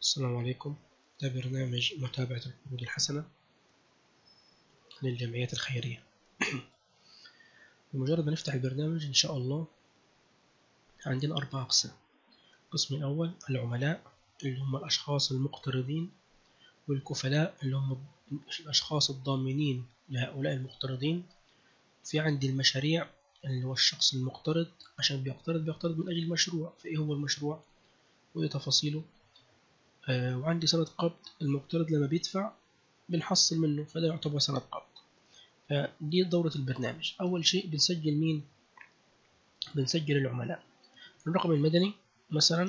السلام عليكم. ده برنامج متابعة القروض الحسنة للجمعيات الخيرية. بمجرد ما نفتح البرنامج إن شاء الله عندنا 4 أقسام. القسم الأول العملاء اللي هم الأشخاص المقترضين، والكفلاء اللي هم الأشخاص الضامنين لهؤلاء المقترضين. في عندي المشاريع اللي هو الشخص المقترض عشان بيقترض من أجل مشروع، فإيه هو المشروع وإيه تفاصيله. وعندي سند قبض، المقترض لما بيدفع بنحصل منه، فده يعتبر سند قبض. فدي دورة البرنامج. أول شيء بنسجل مين؟ بنسجل العملاء. الرقم المدني مثلا،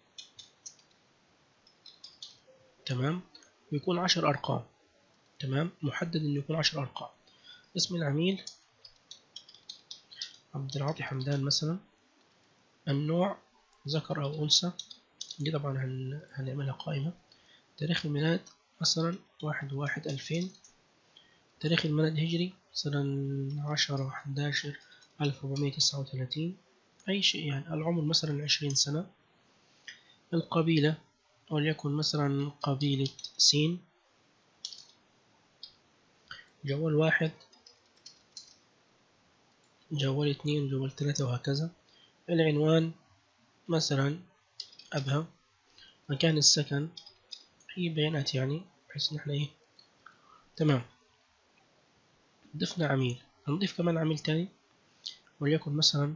تمام، ويكون 10 أرقام، تمام، محدد إنه يكون 10 أرقام. اسم العميل عبد العاطي حمدان مثلا. النوع ذكر أو أنثى، دي طبعا هنعملها قائمة. تاريخ الميلاد مثلا 1/1/2000. تاريخ الميلاد الهجري مثلا 10/11/1439. أي شيء يعني. العمر مثلا 20 سنة. القبيلة وليكن مثلا قبيلة سين. جوال 1، جوال 2، جوال 3 وهكذا. العنوان مثلا أبها. مكان السكن، أي بيانات يعني بحيث إن احنا إيه. تمام. ضفنا عميل، هنضيف كمان عميل تاني وليكن مثلا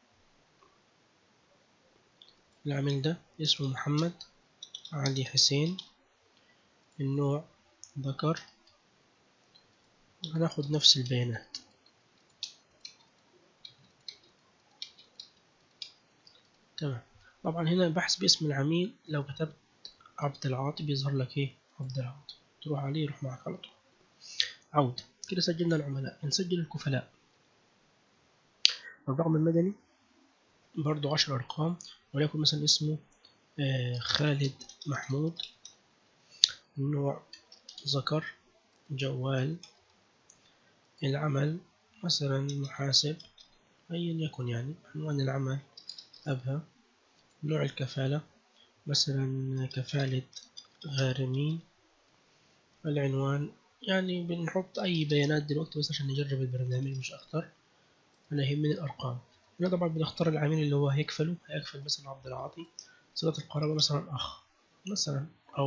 العميل ده اسمه محمد علي حسين. النوع ذكر. هناخد نفس البيانات. تمام. طبعا هنا بحث باسم العميل، لو كتبت عبد العاطي بيظهر لك ايه؟ عبد العاطي، تروح عليه يروح معك على طول. عودة. كده سجلنا العملاء. نسجل الكفلاء. الرقم المدني برضو 10 أرقام، وليكن مثلا اسمه خالد محمود. النوع ذكر. جوال. العمل مثلا محاسب، أيا يكن يعني. عنوان العمل أبها. نوع الكفالة مثلا كفالة غارمين. العنوان يعني بنحط أي بيانات دلوقتي بس عشان نجرب البرنامج مش أكتر. أنا يهمني الأرقام. هنا طبعا بنختار العميل اللي هو هيكفل مثلا عبد العاطي. صلة القرابة مثلا أخ مثلا،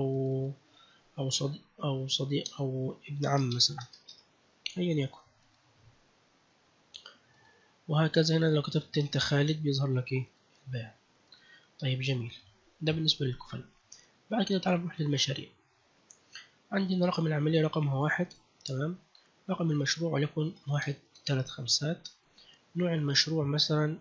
أو صديق أو ابن عم مثلا، أيا يكن. وهكذا. هنا لو كتبت أنت خالد بيظهر لك إيه؟ البيع. طيب جميل. ده بالنسبة للكفل. بعد كده تعال نروح للمشاريع. عندنا رقم العملية رقمها 1، تمام. رقم المشروع وليكن 1/3/5. نوع المشروع مثلا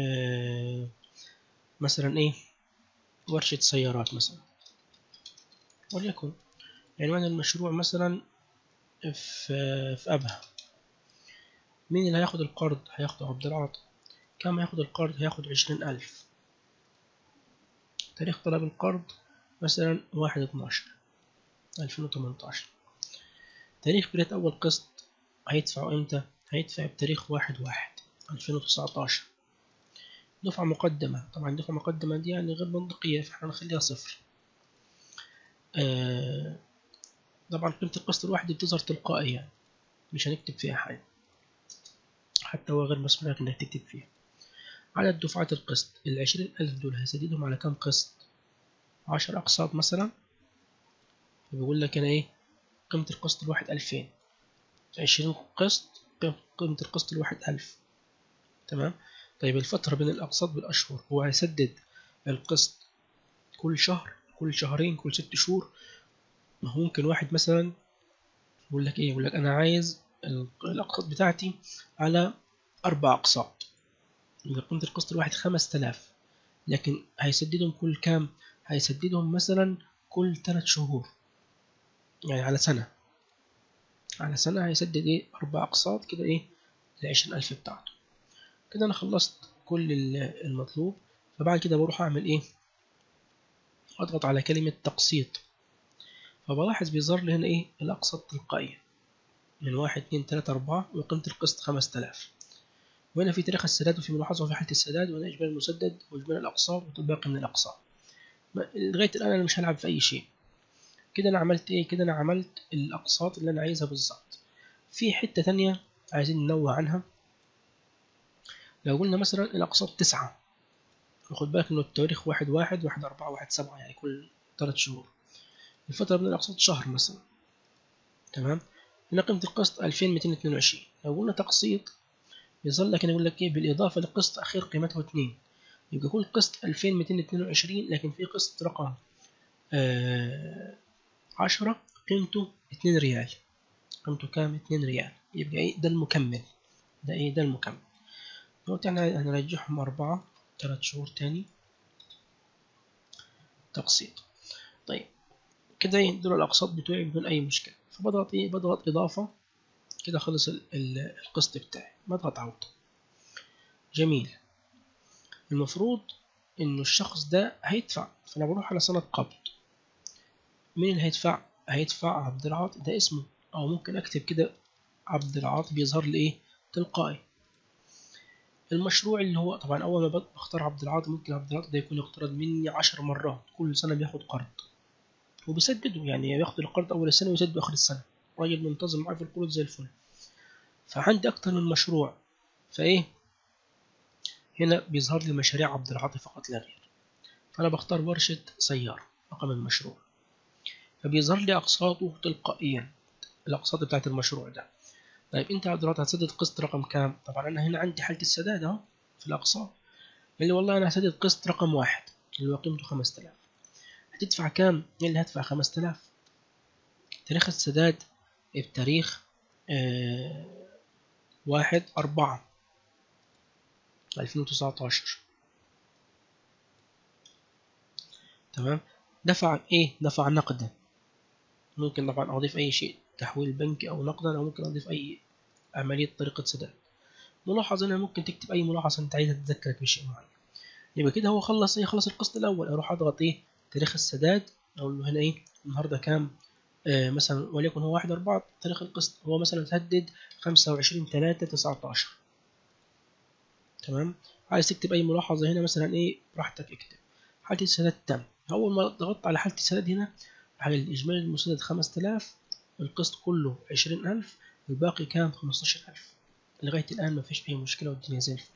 مثلا إيه؟ ورشة سيارات مثلا وليكن. عنوان المشروع مثلا في أبها. مين اللي هياخد القرض؟ هياخده عبد العاطي. كم هياخد القرض؟ هياخد 20,000. تاريخ طلب القرض مثلا 1/12/2018. تاريخ بداية أول قسط هيدفعه إمتى؟ هيدفع بتاريخ 1/1/2019. دفعة مقدمة، طبعا دفعة مقدمة دي يعني غير منطقية، فاحنا نخليها 0. طبعا قيمة القسط الواحد دي بتظهر تلقائي يعني، مش هنكتب فيها حاجة، حتى هو غير مسموح لك إنك تكتب فيها. عدد دفعات القسط 20,000 دول هسددهم على كم قسط؟ 10 أقساط مثلا. بيقول لك أنا إيه؟ قيمة القسط الواحد 2000. 20 قسط، قيمة القسط الواحد 1000. تمام. طيب الفترة بين الأقساط بالأشهر، هو هيسدد القسط كل شهر، كل شهرين، كل 6 شهور؟ ما هو ممكن واحد مثلا يقول لك إيه؟ يقول لك أنا عايز الأقساط بتاعتي على 4 أقساط. إذا قيمة القسط الواحد 5000، لكن هيسددهم كل كام؟ هيسددهم مثلا كل 3 شهور، يعني على سنة. على سنة هيسدد إيه؟ 4 أقساط كده إيه؟ 20,000 بتاعته. كده أنا خلصت كل المطلوب. فبعد كده بروح أعمل إيه؟ أضغط على كلمة تقسيط. فبلاحظ بيظهر لي هنا إيه؟ الأقساط تلقائية من 1 2 3 4، وقيمة القسط 5000. وهنا في تاريخ السداد، وفي ملاحظة في حالة السداد، وهنا إجمالي المسدد وإجمالي الأقساط وباقي من الأقساط. لغاية الآن أنا مش هلعب في أي شيء. كده أنا عملت إيه؟ كده أنا عملت الأقساط اللي أنا عايزها بالظبط. في حتة تانية عايزين ننوع عنها. لو قلنا مثلا الأقساط 9، وخد بالك إنه التواريخ 1/1 1/4 1/7، يعني كل 3 شهور. الفترة بين الأقساط شهر مثلا. تمام. هنا قيمة القسط 2222. لو قلنا تقسيط يظل لك يقول لك إيه؟ بالإضافة لقسط أخير قيمته 2، يبقى كل قسط 2222، لكن في قسط رقم 10 قيمته 2 ريال. قيمته كام؟ 2 ريال. يبقى إيه؟ ده المكمل. ده إيه؟ ده المكمل. دلوقتي احنا هنرجعهم 4 3 شهور تاني تقسيط. طيب كده دول الأقساط بتوعي بدون أي مشكلة. فبضغط إيه؟ بضغط إضافة. كده خلص القسط بتاعي. بضغط عودة. جميل. المفروض إنه الشخص ده هيدفع، فأنا بروح على سنة قبض. مين اللي هيدفع؟ هيدفع عبد العاطي، ده اسمه. أو ممكن أكتب كده عبد العاطي، بيظهر لي إيه؟ تلقائي. المشروع اللي هو طبعا أول ما بختار عبد العاطي، ممكن عبد العاطي ده يكون اقترض مني 10 مرات، كل سنة بياخد قرض وبيسدده، يعني بياخد القرض أول السنة ويسدده آخر السنة. راجل منتظم معايا في القروض زي الفل. فعندي أكتر من مشروع، فإيه؟ هنا بيظهر لي مشاريع عبد العاطي فقط لا غير. فأنا بختار ورشة سيارة رقم المشروع، فبيظهر لي أقساطه تلقائيا، الأقساط بتاعت المشروع ده. طيب أنت يا عبد العاطي هتسدد قسط رقم كام؟ طبعا أنا هنا عندي حالة السداد أهو في الأقساط. اللي والله أنا هسدد قسط رقم 1 اللي هو قيمته 5000. هتدفع كام؟ اللي هدفع 5000. تاريخ السداد بتاريخ 1/4/2019. تمام. دفع إيه؟ دفع نقدا. ممكن طبعا أضيف أي شيء، تحويل بنكي أو نقدا، أو ممكن أضيف أي عملية طريقة سداد. ملاحظة هنا ممكن تكتب أي ملاحظة أنت عايزها تذكرك بشيء معين. يبقى كده هو خلص إيه؟ خلص القسط الأول. أروح أضغط إيه؟ تاريخ السداد. أقول له هنا إيه؟ النهاردة كام؟ مثلا وليكن هو 1/4. تاريخ القسط هو مثلا سدد 25/3/19. تمام. عايز تكتب أي ملاحظة هنا مثلا إيه؟ براحتك اكتب. حالة السداد تم. أول ما ضغطت على حالة السداد هنا، على الإجمالي المسدد 5000، القسط كله 20000، الباقي كام؟ 15000. لغاية الآن مفيش أي مشكلة والدنيا زي الفل.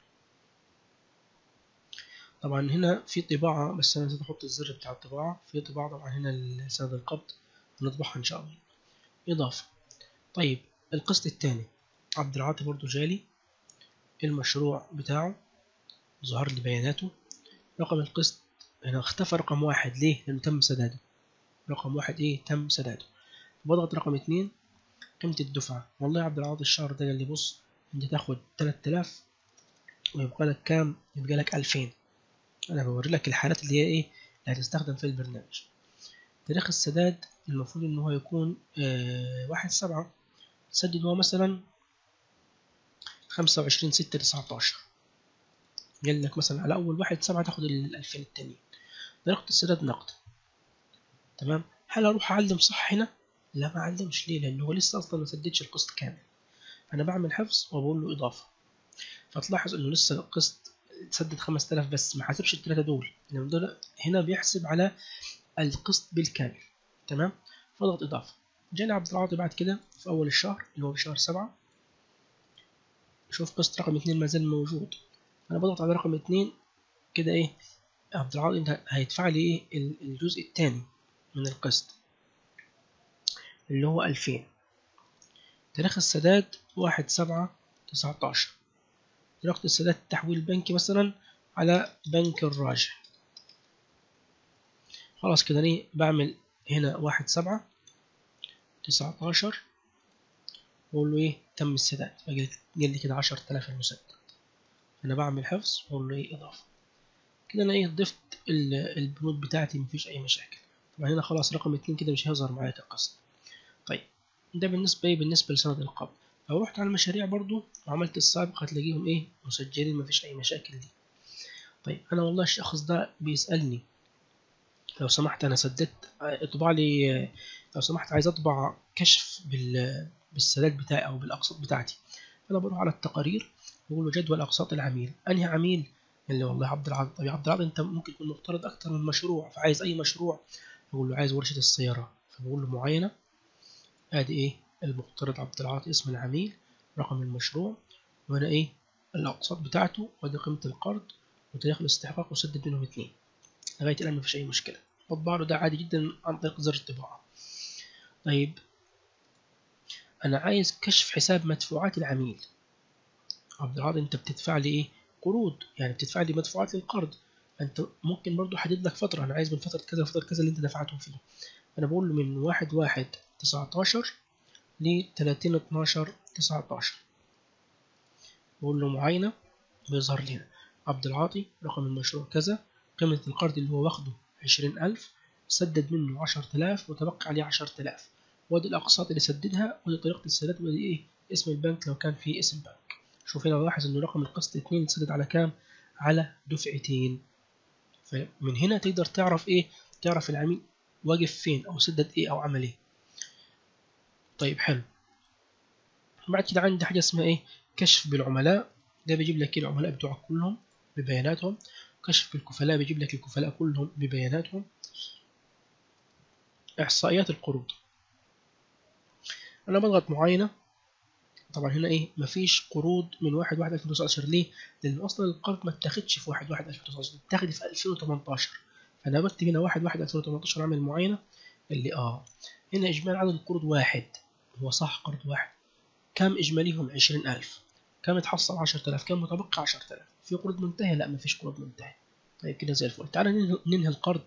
طبعا هنا في طباعة، بس أنا نسيت أحط الزر بتاع الطباعة. في طباعة طبعا هنا لسند القبض، هنطبعها إن شاء الله. إضافة. طيب القسط الثاني عبد العاطي برضو جالي المشروع بتاعه، ظهر لي بياناته. رقم القسط هنا اختفى رقم 1. ليه؟ لأنه تم سداده. رقم 1 إيه؟ تم سداده. بضغط رقم 2 قيمة الدفعة. والله يا عبد العاطي الشهر ده قال لي بص أنت تاخد 3000 ويبقى لك كام؟ يبقى لك 2000. أنا بوري لك الحالات اللي هي إيه؟ اللي هتستخدم في البرنامج. تاريخ السداد المفروض إن هو يكون 1/7. سدد هو مثلا 25/6/19. قال لك مثلا على أول 1/7 تاخد 2000 التانيين. طريقة السداد نقد. تمام. هل أروح أعلم صح هنا؟ لا ما أعلمش. ليه؟ لأنه هو لسه أصلا ما سددش القسط كامل. أنا بعمل حفظ وبقول له إضافة. فتلاحظ إنه لسه القسط تسدد 5000 بس، ما حاسبش الثلاثة دول. لأن دول هنا بيحسب على القسط بالكامل. تمام. فضغط إضافة. جاني عبد العاطي بعد كده في أول الشهر اللي هو في شهر 7. شوف قسط رقم 2 ما زال موجود. أنا بضغط على رقم 2 كده إيه؟ عبد العاطي أنت هيدفع لي إيه؟ الجزء الثاني من القسط اللي هو 2000. تاريخ السداد 1/7/19. طريقة السداد تحويل بنكي مثلا على بنك الراجح. خلاص كده أنا بعمل هنا 1/7/19 وأقول له إيه؟ تم السداد. قال لي كده 10000 المسدد. أنا بعمل حفظ وأقول له إيه؟ إضافة. كده أنا إيه؟ ضفت البنود بتاعتي، مفيش أي مشاكل. طبعا هنا خلاص رقم 2 كده مش هيظهر معايا كقسط. طيب ده بالنسبة إيه؟ بالنسبة لسند القبض. لو رحت على المشاريع برضو وعملت السابق هتلاقيهم إيه؟ مسجلين، مفيش أي مشاكل دي. طيب أنا والله الشخص ده بيسألني لو سمحت أنا سددت، اطبع لي لو سمحت عايز أطبع كشف بالسداد بتاعي أو بالأقساط بتاعتي. أنا بروح على التقارير بقول له جدول أقساط العميل. أنهي عميل؟ اللي والله عبد العاطي. طب يا عبد العاطي انت ممكن يكون مفترض اكتر من مشروع، فعايز اي مشروع. بقول له عايز ورشة السيارة، فبقول له معينة، ادي ايه المفترض عبد العاطي، اسم العميل، رقم المشروع، وهنا ايه الاقساط بتاعته، وادي قيمة القرض وتاريخ الاستحقاق، وسدد منهم 2. لغاية الآن مفيش أي مشكلة. بطبع له ده عادي جدا عن طريق زر الطباعة. طيب أنا عايز كشف حساب مدفوعات العميل. عبد العاطي أنت بتدفع لي إيه؟ قروض، يعني بتدفع لي مدفوعات للقرض. أنت ممكن برضو حدد لك فترة، أنا عايز من فترة كذا لفترة كذا اللي أنت دفعته فيه. أنا بقول له من 1/1/19 ل30/12/19. بقول له معاينة، بيظهر لي هنا عبد العاطي رقم المشروع كذا، قيمة القرض اللي هو واخده 20,000، سدد منه 10,000 وتبقى عليه 10,000، وادي الأقساط اللي سددها، ودي طريقة السداد، ودي إيه اسم البنك لو كان في اسم بنك. شوف هنا لاحظ إنه رقم القسط 2 سدد على كام؟ على دفعتين. فمن هنا تقدر تعرف إيه؟ تعرف العميل واقف فين، أو سدد إيه، أو عمل إيه. طيب حلو. بعد كده عندي حاجة اسمها إيه؟ كشف بالعملاء. ده بيجيب لك العملاء بتوعك كلهم ببياناتهم. كشف الكفلاء بيجيب لك الكفلاء كلهم ببياناتهم. إحصائيات القروض، أنا بضغط معاينة. طبعا هنا إيه مفيش قروض من 1/1/2019. ليه؟ لأن أصلا القرض ما اتاخدش في 1/1/2019، اتاخد في 2018. فأنا بكتب هنا 1/1/2018 أعمل معاينة. اللي هنا إجمالي عدد القروض 1. هو صح قرض 1. كم إجماليهم؟ 20,000. كم اتحصل؟ 10,000. كم متبقى؟ 10,000. في قروض منتهية؟ لا مفيش قروض منتهية. طيب كده زي الفل. تعالى ننهي القرض.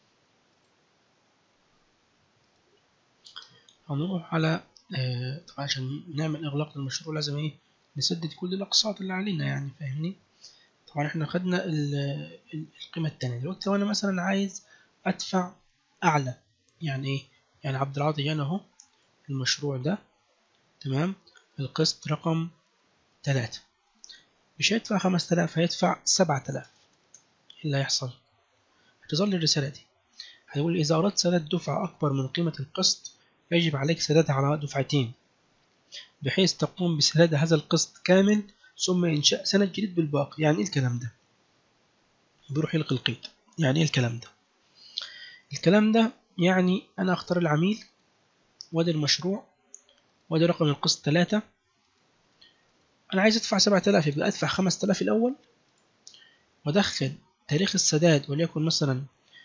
هنروح على طبعا عشان نعمل إغلاق للمشروع لازم إيه نسدد كل الأقساط اللي علينا، يعني فاهمني. طبعا إحنا خدنا القيمة التانية. دلوقتي لو أنا مثلا عايز أدفع أعلى، يعني إيه؟ يعني عبد العاطي جانا أهو المشروع ده، تمام، القسط رقم 3، مش هيدفع 5,000، هيدفع 7,000. إيه اللي هيحصل؟ هتظل الرسالة دي، هيقول إذا أردت سداد دفعة أكبر من قيمة القسط يجب عليك سدادها على دفعتين، بحيث تقوم بسداد هذا القسط كامل ثم إنشاء سند جديد بالباقي. يعني إيه الكلام ده؟ بيروح يلقي القيد. يعني إيه الكلام ده؟ الكلام ده يعني أنا أختار العميل، وادي المشروع، وادي رقم القسط 3. أنا عايز أدفع 7,000، يبقى أدفع 5,000 الأول، وأدخل تاريخ السداد وليكن مثلا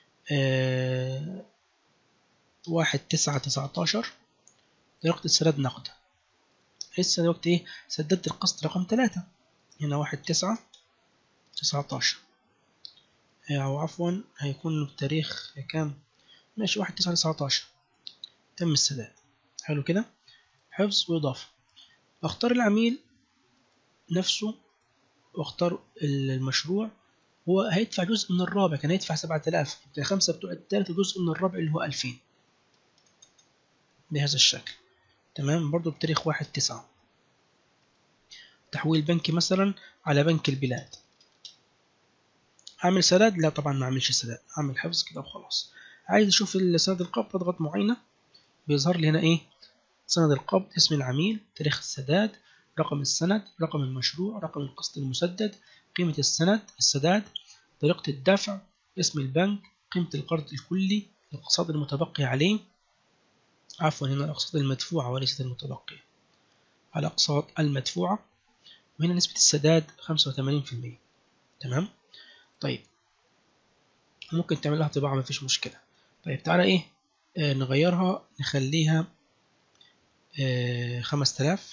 1/9/19، طريقة السداد نقد. لسه دلوقتي إيه سددت القسط رقم 3، هنا 1/9/19، أو عفوا هيكون بتاريخ كام؟ ماشي 1/9/19 تم السداد. حلو كده، حفظ وإضافة. أختار العميل نفسه، واختار المشروع. هو هيدفع جزء من الرابع، كان هيدفع 7,000، يبقى 5 بتوع التالت جزء من الرابع اللي هو 2000 بهذا الشكل. تمام، برضو بتاريخ 1/9. تحويل بنكي مثلا على بنك البلاد. أعمل سداد؟ لا طبعا ما أعملش سداد، أعمل حفظ كده وخلاص. عايز أشوف سند القبض، أضغط معينة، بيظهر لي هنا إيه سند القبض، اسم العميل، تاريخ السداد، رقم السند، رقم المشروع، رقم القسط المسدد، قيمة السداد، طريقة الدفع، اسم البنك، قيمة القرض الكلي، الأقساط المتبقية عليه، عفوا هنا الأقساط المدفوعة وليست المتبقية، الأقساط المدفوعة، وهنا نسبة السداد 85%. تمام. طيب ممكن تعمل لها طباعة مفيش مشكلة. طيب تعالى إيه نغيرها، نخليها 5,000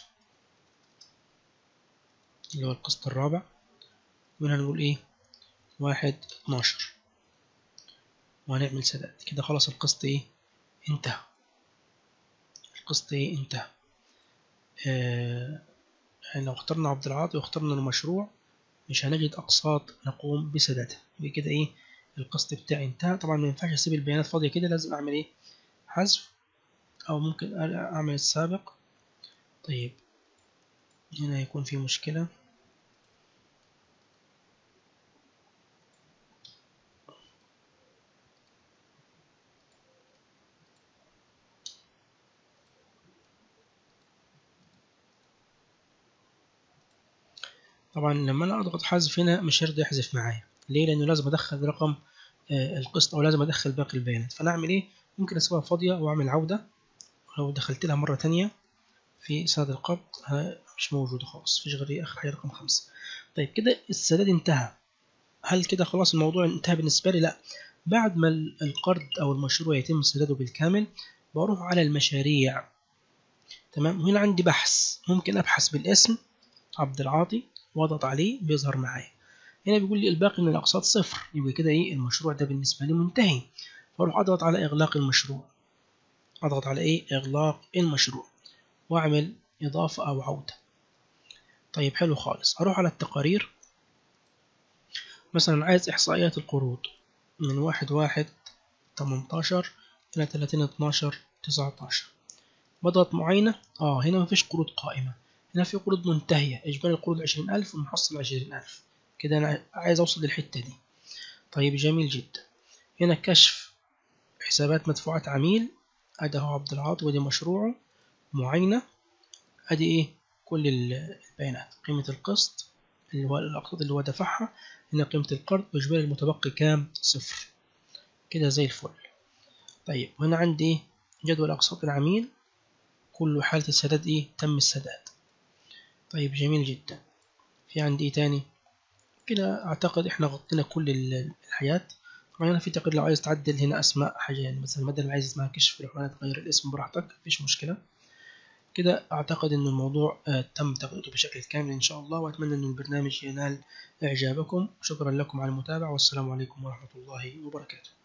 اللي هو القسط الرابع، وهنا نقول إيه 1/12، وهنعمل سداد كده. خلاص القسط إيه انتهى. القسط إيه انتهى. يعني لو اخترنا عبد العاطي واخترنا المشروع مش هنجد أقساط نقوم بسدادها. يبقى كده إيه القسط بتاعي انتهى. طبعا ما ينفعش أسيب البيانات فاضية كده، لازم أعمل إيه حذف، أو ممكن أعمل السابق. طيب هنا يكون في مشكلة. طبعا لما أنا أضغط حذف هنا مش هيرضى يحذف معايا. ليه؟ لأنه لازم أدخل رقم القسط، أو لازم أدخل باقي البيانات. فأنا أعمل إيه؟ ممكن أسيبها فاضية وأعمل عودة. لو دخلت لها مرة تانية في سند القبض مش موجودة خالص، مفيش غير آخر حاجة رقم 5. طيب كده السداد انتهى. هل كده خلاص الموضوع انتهى بالنسبة لي؟ لا. بعد ما القرض أو المشروع يتم سداده بالكامل بروح على المشاريع. تمام. وهنا عندي بحث، ممكن أبحث بالاسم عبد العاطي واضغط عليه بيظهر معايا. هنا بيقول لي الباقي من الأقساط صفر، يبقى كده إيه المشروع ده بالنسبة لي منتهي. فأروح أضغط على إغلاق المشروع. أضغط على إيه؟ إغلاق المشروع، وأعمل إضافة أو عودة. طيب حلو خالص. أروح على التقارير. مثلا عايز إحصائيات القروض من 1/1/18 إلى 30/12/19. بضغط معاينة. هنا مفيش قروض قائمة، هنا في قروض منتهية. إجمالي القروض 20,000 ومحصل 20,000. كده أنا عايز أوصل للحتة دي. طيب جميل جدا. هنا كشف حسابات مدفوعات عميل. أدي هو عبد العاطي ودي مشروعه. معاينة. أدي إيه؟ كل البيانات. قيمة القسط اللي هو الأقساط اللي هو دفعها. هنا قيمة القرض وإجمالي المتبقي كام؟ صفر. كده زي الفل. طيب وهنا عندي جدول أقساط العميل، كل حالة السداد إيه؟ تم السداد. طيب جميل جدا. في عندي إيه تاني؟ كده أعتقد إحنا غطينا كل الحاجات. طبعا هنا في تقرير لو عايز تعدل هنا أسماء حاجة، يعني مثلا بدل ما عايز اسمها كشف الحملات تغير الاسم براحتك، مفيش مشكلة. كده أعتقد إن الموضوع تم تغطيته بشكل كامل إن شاء الله، وأتمنى إن البرنامج ينال إعجابكم. شكرا لكم على المتابعة، والسلام عليكم ورحمة الله وبركاته.